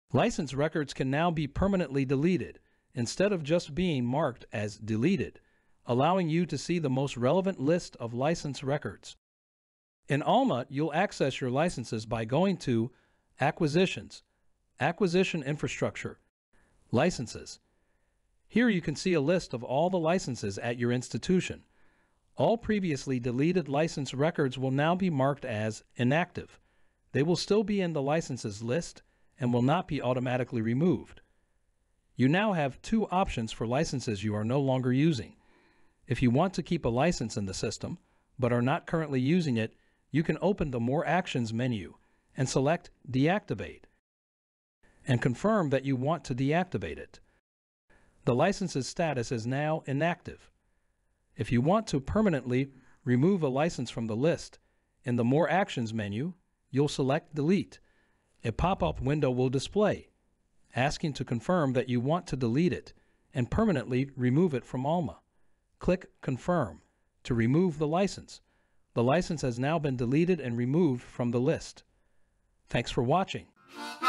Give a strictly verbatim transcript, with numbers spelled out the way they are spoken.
License records can now be permanently deleted instead of just being marked as deleted, allowing you to see the most relevant list of license records. In Alma, you'll access your licenses by going to Acquisitions, Acquisition Infrastructure, Licenses. Here you can see a list of all the licenses at your institution. All previously deleted license records will now be marked as inactive. They will still be in the licenses list and will not be automatically removed. You now have two options for licenses you are no longer using. If you want to keep a license in the system, but are not currently using it, you can open the More Actions menu and select Deactivate and confirm that you want to deactivate it. The license's status is now inactive. If you want to permanently remove a license from the list, in the More Actions menu, you'll select Delete. A pop-up window will display, asking to confirm that you want to delete it and permanently remove it from Alma. Click Confirm to remove the license. The license has now been deleted and removed from the list. Thanks for watching.